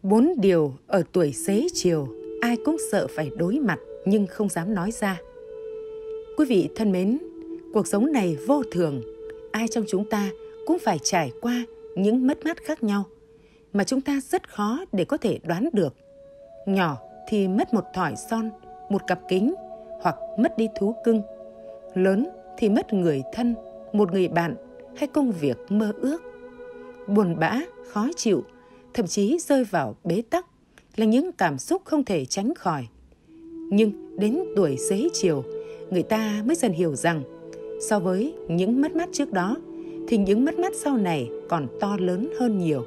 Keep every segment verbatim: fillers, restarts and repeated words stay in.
Bốn điều ở tuổi xế chiều ai cũng sợ phải đối mặt nhưng không dám nói ra. Quý vị thân mến, cuộc sống này vô thường, ai trong chúng ta cũng phải trải qua những mất mát khác nhau mà chúng ta rất khó để có thể đoán được. Nhỏ thì mất một thỏi son, một cặp kính hoặc mất đi thú cưng. Lớn thì mất người thân, một người bạn hay công việc mơ ước. Buồn bã, khó chịu, thậm chí rơi vào bế tắc là những cảm xúc không thể tránh khỏi. Nhưng đến tuổi xế chiều, người ta mới dần hiểu rằng so với những mất mát trước đó thì những mất mát sau này còn to lớn hơn nhiều.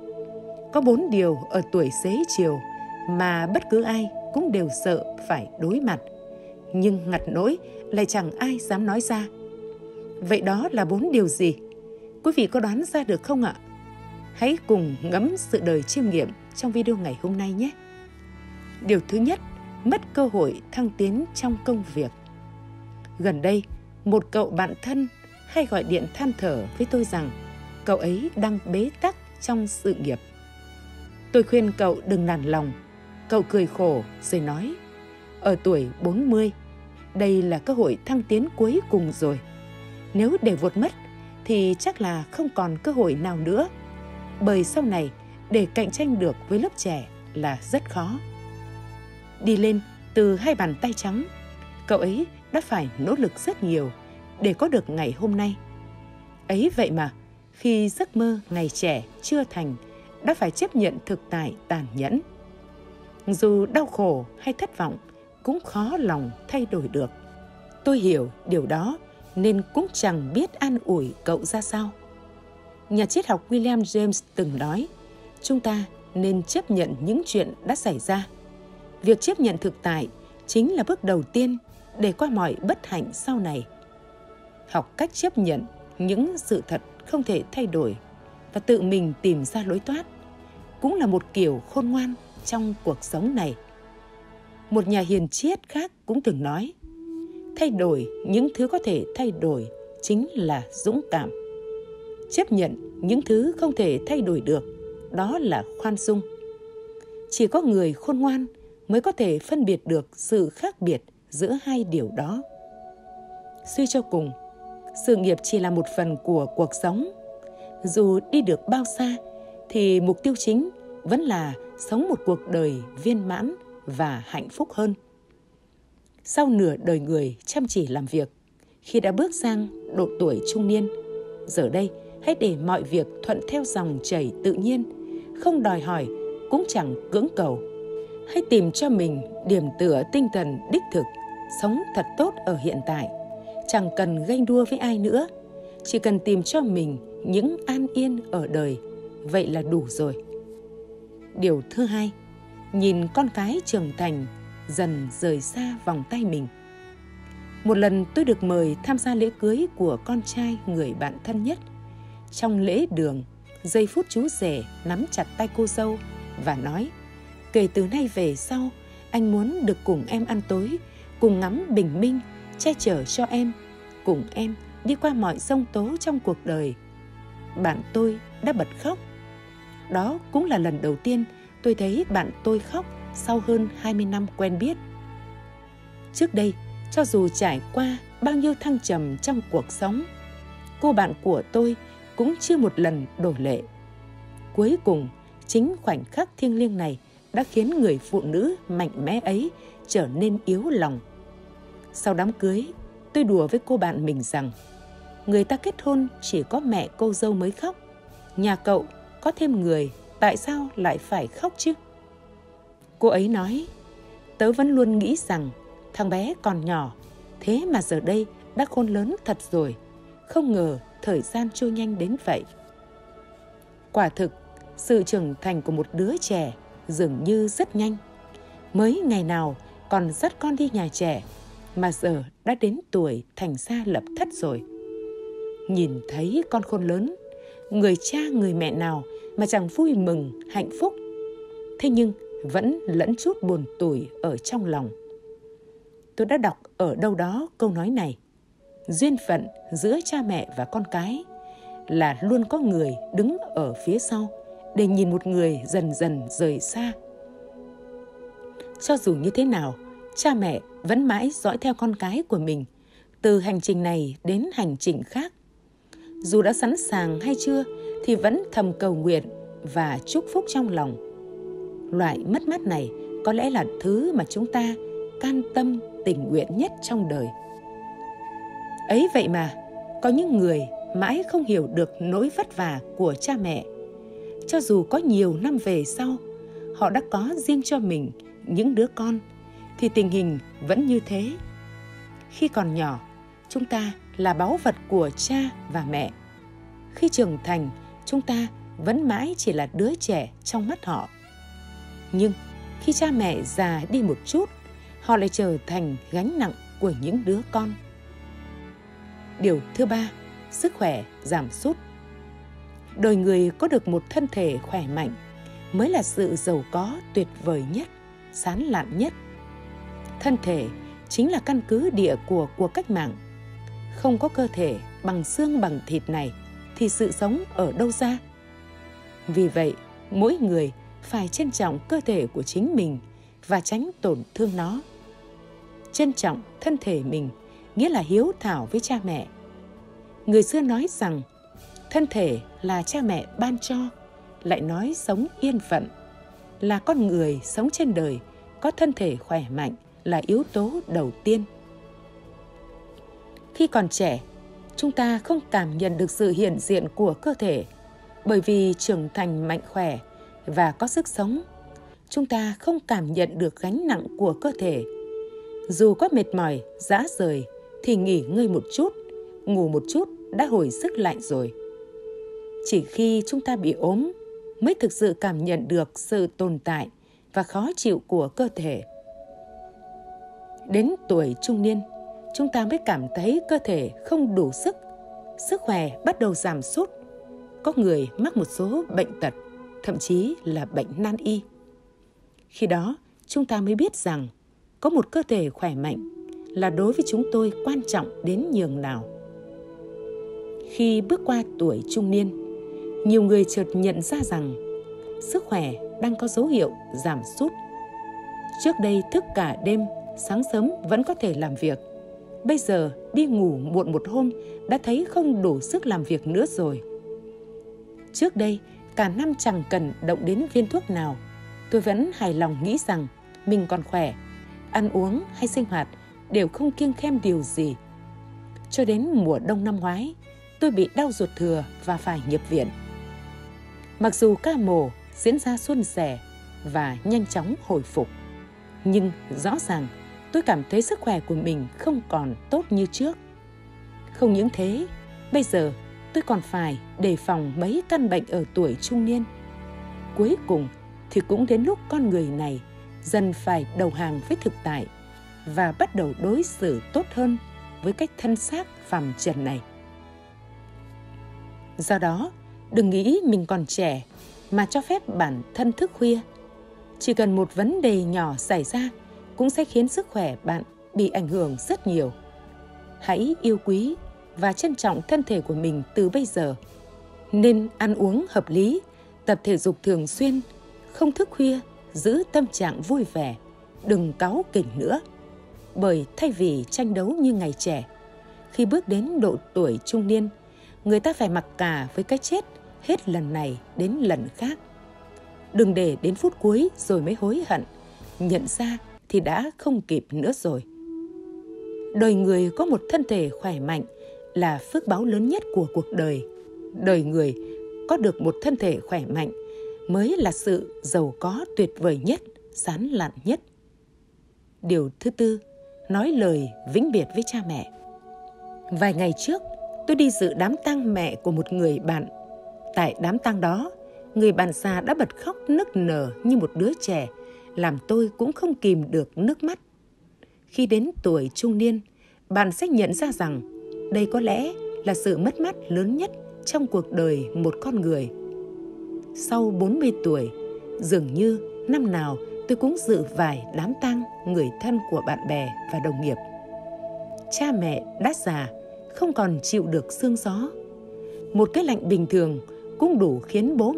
Có bốn điều ở tuổi xế chiều mà bất cứ ai cũng đều sợ phải đối mặt, nhưng ngặt nỗi lại chẳng ai dám nói ra. Vậy đó là bốn điều gì? Quý vị có đoán ra được không ạ? Hãy cùng ngẫm sự đời chiêm nghiệm trong video ngày hôm nay nhé. Điều thứ nhất, mất cơ hội thăng tiến trong công việc. Gần đây, một cậu bạn thân hay gọi điện than thở với tôi rằng cậu ấy đang bế tắc trong sự nghiệp. Tôi khuyên cậu đừng nản lòng. Cậu cười khổ rồi nói, ở tuổi bốn mươi, đây là cơ hội thăng tiến cuối cùng rồi. Nếu để vụt mất thì chắc là không còn cơ hội nào nữa. Bởi sau này, để cạnh tranh được với lớp trẻ là rất khó. Đi lên từ hai bàn tay trắng, cậu ấy đã phải nỗ lực rất nhiều để có được ngày hôm nay. Ấy vậy mà, khi giấc mơ ngày trẻ chưa thành, đã phải chấp nhận thực tại tàn nhẫn. Dù đau khổ hay thất vọng, cũng khó lòng thay đổi được. Tôi hiểu điều đó nên cũng chẳng biết an ủi cậu ra sao. Nhà triết học William James từng nói, chúng ta nên chấp nhận những chuyện đã xảy ra. Việc chấp nhận thực tại chính là bước đầu tiên để qua mọi bất hạnh sau này. Học cách chấp nhận những sự thật không thể thay đổi và tự mình tìm ra lối thoát cũng là một kiểu khôn ngoan trong cuộc sống này. Một nhà hiền triết khác cũng từng nói, thay đổi những thứ có thể thay đổi chính là dũng cảm. Chấp nhận những thứ không thể thay đổi được, đó là khoan dung. Chỉ có người khôn ngoan mới có thể phân biệt được sự khác biệt giữa hai điều đó. Suy cho cùng, sự nghiệp chỉ là một phần của cuộc sống. Dù đi được bao xa, thì mục tiêu chính vẫn là sống một cuộc đời viên mãn và hạnh phúc hơn. Sau nửa đời người chăm chỉ làm việc, khi đã bước sang độ tuổi trung niên, giờ đây hãy để mọi việc thuận theo dòng chảy tự nhiên, không đòi hỏi, cũng chẳng cưỡng cầu. Hãy tìm cho mình điểm tựa tinh thần đích thực, sống thật tốt ở hiện tại. Chẳng cần ganh đua với ai nữa, chỉ cần tìm cho mình những an yên ở đời, vậy là đủ rồi. Điều thứ hai, nhìn con cái trưởng thành dần rời xa vòng tay mình. Một lần tôi được mời tham gia lễ cưới của con trai người bạn thân nhất. Trong lễ đường, giây phút chú rể nắm chặt tay cô dâu và nói, kể từ nay về sau, anh muốn được cùng em ăn tối, cùng ngắm bình minh, che chở cho em, cùng em đi qua mọi giông tố trong cuộc đời. Bạn tôi đã bật khóc. Đó cũng là lần đầu tiên tôi thấy bạn tôi khóc sau hơn hai mươi năm quen biết. Trước đây, cho dù trải qua bao nhiêu thăng trầm trong cuộc sống, cô bạn của tôi cũng chưa một lần đổ lệ. Cuối cùng, chính khoảnh khắc thiêng liêng này đã khiến người phụ nữ mạnh mẽ ấy trở nên yếu lòng. Sau đám cưới, tôi đùa với cô bạn mình rằng, người ta kết hôn chỉ có mẹ cô dâu mới khóc. Nhà cậu có thêm người, tại sao lại phải khóc chứ? Cô ấy nói, tớ vẫn luôn nghĩ rằng thằng bé còn nhỏ, thế mà giờ đây đã khôn lớn thật rồi. Không ngờ thời gian trôi nhanh đến vậy. Quả thực, sự trưởng thành của một đứa trẻ dường như rất nhanh. Mới ngày nào còn dắt con đi nhà trẻ, mà giờ đã đến tuổi thành gia lập thất rồi. Nhìn thấy con khôn lớn, người cha người mẹ nào mà chẳng vui mừng, hạnh phúc. Thế nhưng vẫn lẫn chút buồn tủi ở trong lòng. Tôi đã đọc ở đâu đó câu nói này, duyên phận giữa cha mẹ và con cái là luôn có người đứng ở phía sau để nhìn một người dần dần rời xa. Cho dù như thế nào, cha mẹ vẫn mãi dõi theo con cái của mình, từ hành trình này đến hành trình khác. Dù đã sẵn sàng hay chưa thì vẫn thầm cầu nguyện và chúc phúc trong lòng. Loại mất mát này có lẽ là thứ mà chúng ta can tâm tình nguyện nhất trong đời. Ấy vậy mà, có những người mãi không hiểu được nỗi vất vả của cha mẹ. Cho dù có nhiều năm về sau, họ đã có riêng cho mình những đứa con, thì tình hình vẫn như thế. Khi còn nhỏ, chúng ta là báu vật của cha và mẹ. Khi trưởng thành, chúng ta vẫn mãi chỉ là đứa trẻ trong mắt họ. Nhưng khi cha mẹ già đi một chút, họ lại trở thành gánh nặng của những đứa con. Điều thứ ba, sức khỏe giảm sút. Đời người có được một thân thể khỏe mạnh mới là sự giàu có tuyệt vời nhất, sáng lạn nhất. Thân thể chính là căn cứ địa của cuộc cách mạng. Không có cơ thể bằng xương bằng thịt này thì sự sống ở đâu ra? Vì vậy, mỗi người phải trân trọng cơ thể của chính mình và tránh tổn thương nó. Trân trọng thân thể mình nghĩa là hiếu thảo với cha mẹ. Người xưa nói rằng thân thể là cha mẹ ban cho, lại nói sống yên phận. Là con người sống trên đời, có thân thể khỏe mạnh là yếu tố đầu tiên. Khi còn trẻ, chúng ta không cảm nhận được sự hiện diện của cơ thể, bởi vì trưởng thành mạnh khỏe và có sức sống. Chúng ta không cảm nhận được gánh nặng của cơ thể. Dù có mệt mỏi, rã rời thì nghỉ ngơi một chút, ngủ một chút đã hồi sức lại rồi. Chỉ khi chúng ta bị ốm mới thực sự cảm nhận được sự tồn tại và khó chịu của cơ thể. Đến tuổi trung niên, chúng ta mới cảm thấy cơ thể không đủ sức, sức khỏe bắt đầu giảm sút. Có người mắc một số bệnh tật, thậm chí là bệnh nan y. Khi đó, chúng ta mới biết rằng có một cơ thể khỏe mạnh là đối với chúng tôi quan trọng đến nhường nào. Khi bước qua tuổi trung niên, nhiều người chợt nhận ra rằng sức khỏe đang có dấu hiệu giảm sút. Trước đây thức cả đêm, sáng sớm vẫn có thể làm việc. Bây giờ đi ngủ muộn một hôm đã thấy không đủ sức làm việc nữa rồi. Trước đây, cả năm chẳng cần động đến viên thuốc nào, tôi vẫn hài lòng nghĩ rằng mình còn khỏe, ăn uống hay sinh hoạt đều không kiêng khem điều gì. Cho đến mùa đông năm ngoái, tôi bị đau ruột thừa và phải nhập viện. Mặc dù ca mổ diễn ra suôn sẻ và nhanh chóng hồi phục, nhưng rõ ràng tôi cảm thấy sức khỏe của mình không còn tốt như trước. Không những thế, bây giờ tôi còn phải đề phòng mấy căn bệnh ở tuổi trung niên. Cuối cùng thì cũng đến lúc con người này dần phải đầu hàng với thực tại và bắt đầu đối xử tốt hơn với cách thân xác phàm trần này. Do đó, đừng nghĩ mình còn trẻ mà cho phép bản thân thức khuya. Chỉ cần một vấn đề nhỏ xảy ra cũng sẽ khiến sức khỏe bạn bị ảnh hưởng rất nhiều. Hãy yêu quý và trân trọng thân thể của mình từ bây giờ. Nên ăn uống hợp lý, tập thể dục thường xuyên, không thức khuya, giữ tâm trạng vui vẻ, đừng cáu kỉnh nữa. Bởi thay vì tranh đấu như ngày trẻ, khi bước đến độ tuổi trung niên, người ta phải mặc cả với cái chết hết lần này đến lần khác. Đừng để đến phút cuối rồi mới hối hận, nhận ra thì đã không kịp nữa rồi. Đời người có một thân thể khỏe mạnh là phước báu lớn nhất của cuộc đời. Đời người có được một thân thể khỏe mạnh mới là sự giàu có tuyệt vời nhất, sán lạn nhất. Điều thứ tư, nói lời vĩnh biệt với cha mẹ. Vài ngày trước, tôi đi dự đám tang mẹ của một người bạn. Tại đám tang đó, người bạn già đã bật khóc nức nở như một đứa trẻ, làm tôi cũng không kìm được nước mắt. Khi đến tuổi trung niên, bạn sẽ nhận ra rằng đây có lẽ là sự mất mát lớn nhất trong cuộc đời một con người. Sau bốn mươi tuổi, dường như năm nào tôi cũng dự vài đám tang người thân của bạn bè và đồng nghiệp. Cha mẹ đã già, không còn chịu được sương gió. Một cái lạnh bình thường cũng đủ khiến bố mẹ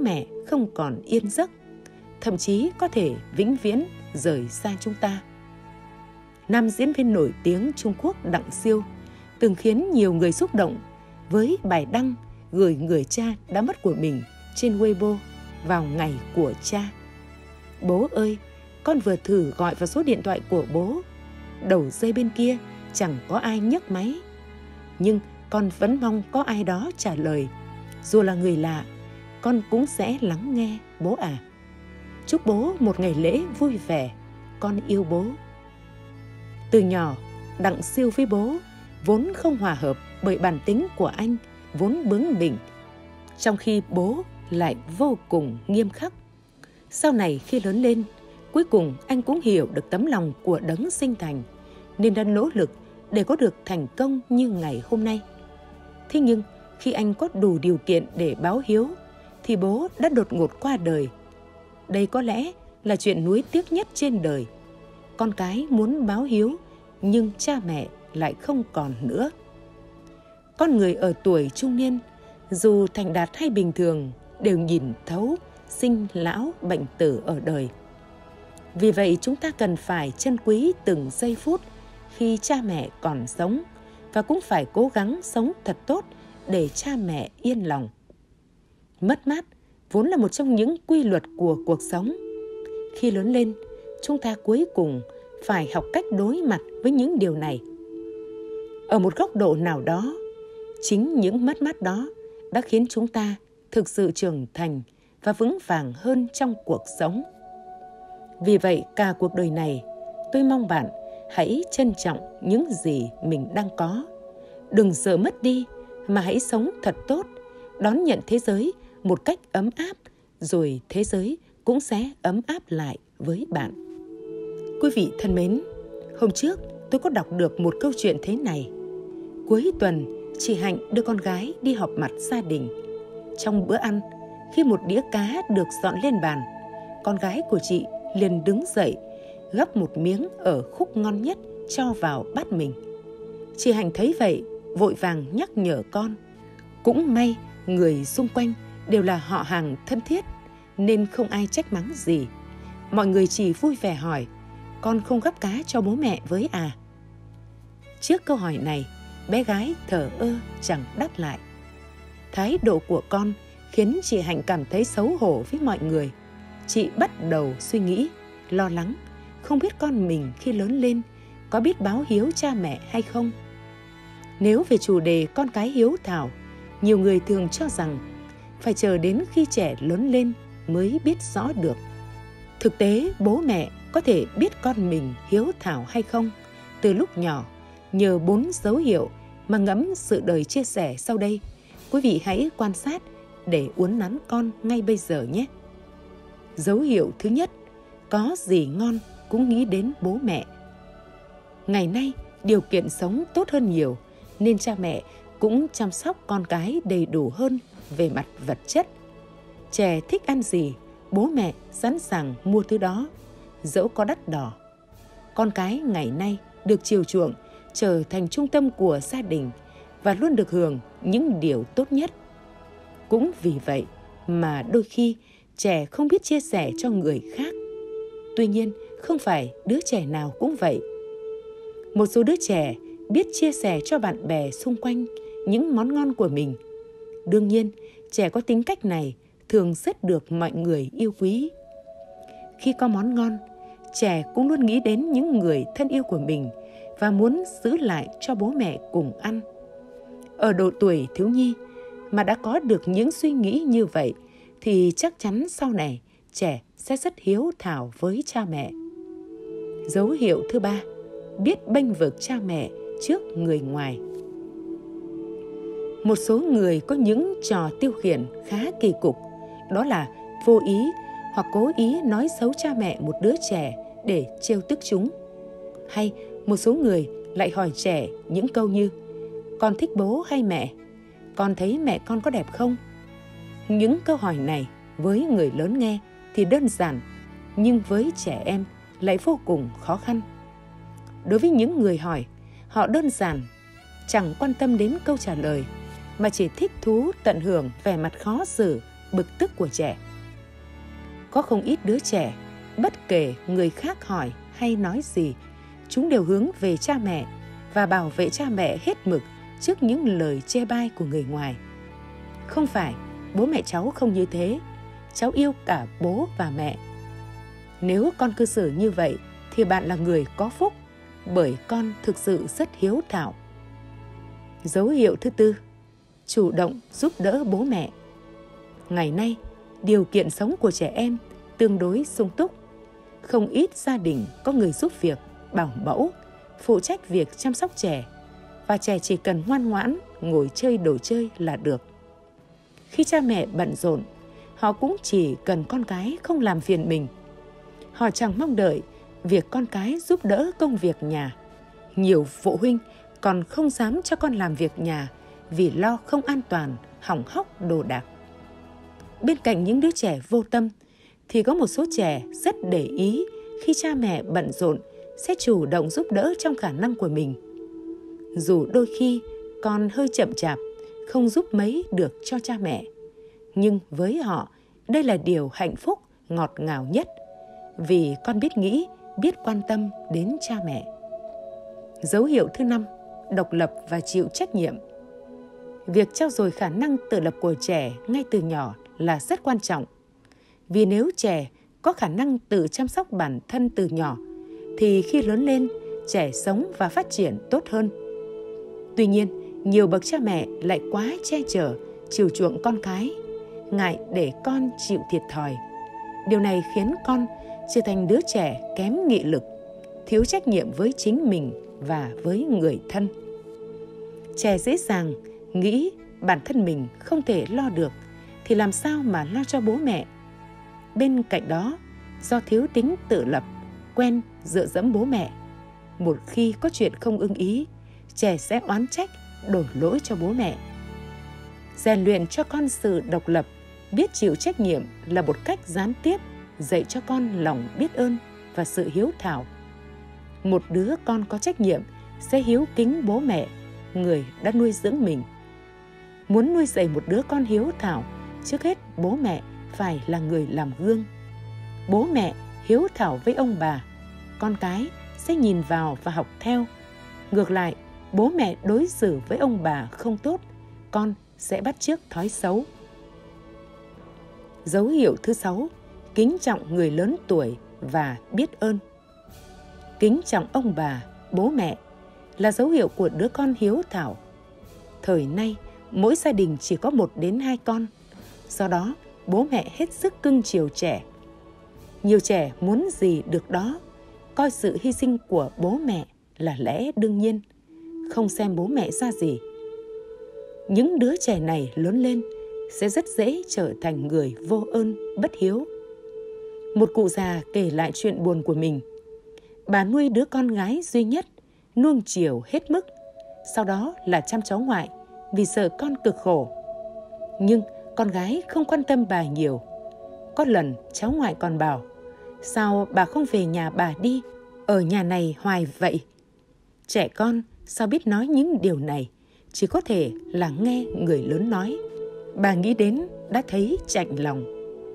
không còn yên giấc, thậm chí có thể vĩnh viễn rời xa chúng ta. Nam diễn viên nổi tiếng Trung Quốc Đặng Siêu từng khiến nhiều người xúc động với bài đăng gửi người cha đã mất của mình trên Weibo vào ngày của cha. Bố ơi, con vừa thử gọi vào số điện thoại của bố. Đầu dây bên kia chẳng có ai nhấc máy. Nhưng con vẫn mong có ai đó trả lời. Dù là người lạ, con cũng sẽ lắng nghe bố à. Chúc bố một ngày lễ vui vẻ. Con yêu bố. Từ nhỏ, Đặng Siêu với bố vốn không hòa hợp bởi bản tính của anh vốn bướng bỉnh, trong khi bố lại vô cùng nghiêm khắc. Sau này khi lớn lên, cuối cùng anh cũng hiểu được tấm lòng của đấng sinh thành, nên đã nỗ lực để có được thành công như ngày hôm nay. Thế nhưng khi anh có đủ điều kiện để báo hiếu, thì bố đã đột ngột qua đời. Đây có lẽ là chuyện nuối tiếc nhất trên đời. Con cái muốn báo hiếu, nhưng cha mẹ lại không còn nữa. Con người ở tuổi trung niên, dù thành đạt hay bình thường, đều nhìn thấu sinh lão bệnh tử ở đời. Vì vậy chúng ta cần phải trân quý từng giây phút khi cha mẹ còn sống, và cũng phải cố gắng sống thật tốt để cha mẹ yên lòng. Mất mát vốn là một trong những quy luật của cuộc sống. Khi lớn lên, chúng ta cuối cùng phải học cách đối mặt với những điều này. Ở một góc độ nào đó, chính những mất mát đó đã khiến chúng ta thực sự trưởng thành và vững vàng hơn trong cuộc sống. Vì vậy, cả cuộc đời này, tôi mong bạn hãy trân trọng những gì mình đang có. Đừng sợ mất đi, mà hãy sống thật tốt, đón nhận thế giới một cách ấm áp, rồi thế giới cũng sẽ ấm áp lại với bạn. Quý vị thân mến, hôm trước tôi có đọc được một câu chuyện thế này. Cuối tuần, chị Hạnh đưa con gái đi họp mặt gia đình. Trong bữa ăn, khi một đĩa cá được dọn lên bàn, con gái của chị liền đứng dậy, gắp một miếng ở khúc ngon nhất cho vào bát mình. Chị Hạnh thấy vậy, vội vàng nhắc nhở con. Cũng may người xung quanh đều là họ hàng thân thiết, nên không ai trách mắng gì. Mọi người chỉ vui vẻ hỏi, con không gắp cá cho bố mẹ với à? Trước câu hỏi này, bé gái thờ ơ chẳng đáp lại. Thái độ của con khiến chị Hạnh cảm thấy xấu hổ với mọi người. Chị bắt đầu suy nghĩ, lo lắng, không biết con mình khi lớn lên có biết báo hiếu cha mẹ hay không. Nếu về chủ đề con cái hiếu thảo, nhiều người thường cho rằng phải chờ đến khi trẻ lớn lên mới biết rõ được. Thực tế, bố mẹ có thể biết con mình hiếu thảo hay không từ lúc nhỏ nhờ bốn dấu hiệu mà ngẫm sự đời chia sẻ sau đây. Quý vị hãy quan sát để uốn nắn con ngay bây giờ nhé. Dấu hiệu thứ nhất, có gì ngon cũng nghĩ đến bố mẹ. Ngày nay, điều kiện sống tốt hơn nhiều, nên cha mẹ cũng chăm sóc con cái đầy đủ hơn về mặt vật chất. Trẻ thích ăn gì, bố mẹ sẵn sàng mua thứ đó, dẫu có đắt đỏ. Con cái ngày nay được chiều chuộng, trở thành trung tâm của gia đình và luôn được hưởng những điều tốt nhất. Cũng vì vậy mà đôi khi trẻ không biết chia sẻ cho người khác. Tuy nhiên, không phải đứa trẻ nào cũng vậy. Một số đứa trẻ biết chia sẻ cho bạn bè xung quanh những món ngon của mình. Đương nhiên, trẻ có tính cách này thường rất được mọi người yêu quý. Khi có món ngon, trẻ cũng luôn nghĩ đến những người thân yêu của mình và muốn giữ lại cho bố mẹ cùng ăn. Ở độ tuổi thiếu nhi mà đã có được những suy nghĩ như vậy thì chắc chắn sau này trẻ sẽ rất hiếu thảo với cha mẹ. Dấu hiệu thứ ba, biết bênh vực cha mẹ trước người ngoài. Một số người có những trò tiêu khiển khá kỳ cục, đó là vô ý hoặc cố ý nói xấu cha mẹ một đứa trẻ để trêu tức chúng. Hay một số người lại hỏi trẻ những câu như: con thích bố hay mẹ? Con thấy mẹ con có đẹp không? Những câu hỏi này với người lớn nghe thì đơn giản, nhưng với trẻ em lại vô cùng khó khăn. Đối với những người hỏi, họ đơn giản, chẳng quan tâm đến câu trả lời, mà chỉ thích thú tận hưởng vẻ mặt khó xử, bực tức của trẻ. Có không ít đứa trẻ, bất kể người khác hỏi hay nói gì, chúng đều hướng về cha mẹ và bảo vệ cha mẹ hết mực trước những lời chê bai của người ngoài. Không phải, bố mẹ cháu không như thế, cháu yêu cả bố và mẹ. Nếu con cư xử như vậy thì bạn là người có phúc, bởi con thực sự rất hiếu thảo. Dấu hiệu thứ tư, chủ động giúp đỡ bố mẹ. Ngày nay, điều kiện sống của trẻ em tương đối sung túc. Không ít gia đình có người giúp việc, bảo mẫu, phụ trách việc chăm sóc trẻ, và trẻ chỉ cần ngoan ngoãn ngồi chơi đồ chơi là được. Khi cha mẹ bận rộn, họ cũng chỉ cần con cái không làm phiền mình. Họ chẳng mong đợi việc con cái giúp đỡ công việc nhà. Nhiều phụ huynh còn không dám cho con làm việc nhà vì lo không an toàn, hỏng hóc đồ đạc. Bên cạnh những đứa trẻ vô tâm thì có một số trẻ rất để ý khi cha mẹ bận rộn sẽ chủ động giúp đỡ trong khả năng của mình. Dù đôi khi con hơi chậm chạp, không giúp mấy được cho cha mẹ, nhưng với họ đây là điều hạnh phúc ngọt ngào nhất, vì con biết nghĩ, biết quan tâm đến cha mẹ. Dấu hiệu thứ năm, độc lập và chịu trách nhiệm. Việc trau dồi khả năng tự lập của trẻ ngay từ nhỏ là rất quan trọng. Vì nếu trẻ có khả năng tự chăm sóc bản thân từ nhỏ, thì khi lớn lên, trẻ sống và phát triển tốt hơn. Tuy nhiên, nhiều bậc cha mẹ lại quá che chở, chiều chuộng con cái, ngại để con chịu thiệt thòi. Điều này khiến con trở thành đứa trẻ kém nghị lực, thiếu trách nhiệm với chính mình và với người thân. Trẻ dễ dàng nghĩ bản thân mình không thể lo được thì làm sao mà lo cho bố mẹ. Bên cạnh đó, do thiếu tính tự lập, quen dựa dẫm bố mẹ, một khi có chuyện không ưng ý, trẻ sẽ oán trách, đổ lỗi cho bố mẹ. Rèn luyện cho con sự độc lập, biết chịu trách nhiệm là một cách gián tiếp dạy cho con lòng biết ơn và sự hiếu thảo. Một đứa con có trách nhiệm sẽ hiếu kính bố mẹ, người đã nuôi dưỡng mình. Muốn nuôi dạy một đứa con hiếu thảo, trước hết bố mẹ phải là người làm gương. Bố mẹ hiếu thảo với ông bà, con cái sẽ nhìn vào và học theo. Ngược lại, bố mẹ đối xử với ông bà không tốt, con sẽ bắt chước thói xấu. Dấu hiệu thứ sáu, kính trọng người lớn tuổi và biết ơn. Kính trọng ông bà, bố mẹ là dấu hiệu của đứa con hiếu thảo. Thời nay, mỗi gia đình chỉ có một đến hai con, do đó bố mẹ hết sức cưng chiều trẻ. Nhiều trẻ muốn gì được đó, coi sự hy sinh của bố mẹ là lẽ đương nhiên, không xem bố mẹ ra gì. Những đứa trẻ này lớn lên sẽ rất dễ trở thành người vô ơn, bất hiếu. Một cụ già kể lại chuyện buồn của mình. Bà nuôi đứa con gái duy nhất, nuông chiều hết mức, sau đó là chăm cháu ngoại vì sợ con cực khổ. Nhưng con gái không quan tâm bà nhiều. Có lần cháu ngoại còn bảo: "Sao bà không về nhà bà đi, ở nhà này hoài vậy?" Trẻ con sao biết nói những điều này, chỉ có thể là nghe người lớn nói. Bà nghĩ đến đã thấy chạnh lòng.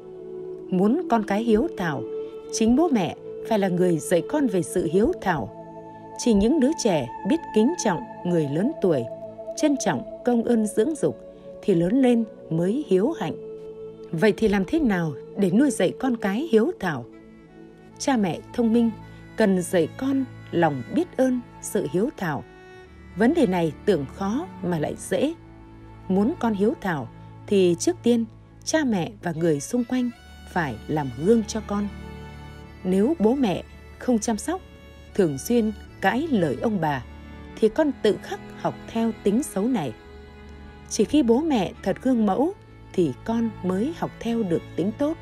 Muốn con cái hiếu thảo, chính bố mẹ phải là người dạy con về sự hiếu thảo. Chỉ những đứa trẻ biết kính trọng người lớn tuổi, trân trọng công ơn dưỡng dục thì lớn lên mới hiếu hạnh. Vậy thì làm thế nào để nuôi dạy con cái hiếu thảo? Cha mẹ thông minh cần dạy con lòng biết ơn, sự hiếu thảo. Vấn đề này tưởng khó mà lại dễ. Muốn con hiếu thảo thì trước tiên cha mẹ và người xung quanh phải làm gương cho con. Nếu bố mẹ không chăm sóc, thường xuyên cãi lời ông bà, thì con tự khắc học theo tính xấu này. Chỉ khi bố mẹ thật gương mẫu thì con mới học theo được tính tốt.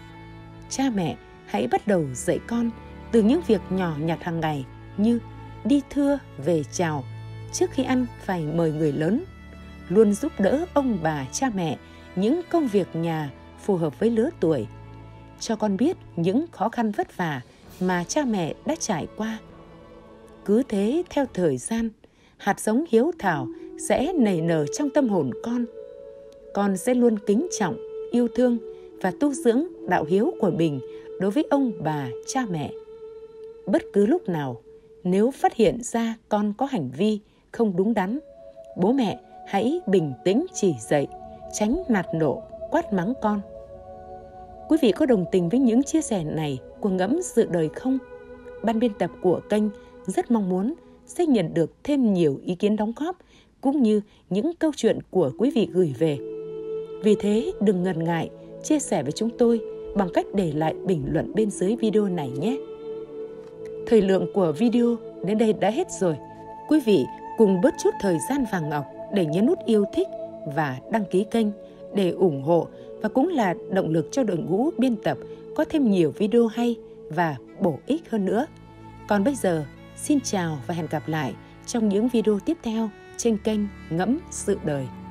Cha mẹ hãy bắt đầu dạy con từ những việc nhỏ nhặt hàng ngày như đi thưa về chào, trước khi ăn phải mời người lớn, luôn giúp đỡ ông bà cha mẹ những công việc nhà phù hợp với lứa tuổi. Cho con biết những khó khăn vất vả mà cha mẹ đã trải qua. Cứ thế theo thời gian, hạt giống hiếu thảo sẽ nảy nở trong tâm hồn con. Con sẽ luôn kính trọng, yêu thương và tu dưỡng đạo hiếu của mình đối với ông bà, cha mẹ. Bất cứ lúc nào, nếu phát hiện ra con có hành vi không đúng đắn, bố mẹ hãy bình tĩnh chỉ dạy, tránh nạt nộ, quát mắng con. Quý vị có đồng tình với những chia sẻ này của Ngẫm Sự Đời không? Ban biên tập của kênh rất mong muốn sẽ nhận được thêm nhiều ý kiến đóng góp cũng như những câu chuyện của quý vị gửi về. Vì thế đừng ngần ngại chia sẻ với chúng tôi bằng cách để lại bình luận bên dưới video này nhé. Thời lượng của video đến đây đã hết rồi. Quý vị cùng bớt chút thời gian vàng ngọc để nhấn nút yêu thích và đăng ký kênh để ủng hộ và cũng là động lực cho đội ngũ biên tập có thêm nhiều video hay và bổ ích hơn nữa. Còn bây giờ, xin chào và hẹn gặp lại trong những video tiếp theo trên kênh Ngẫm Sự Đời.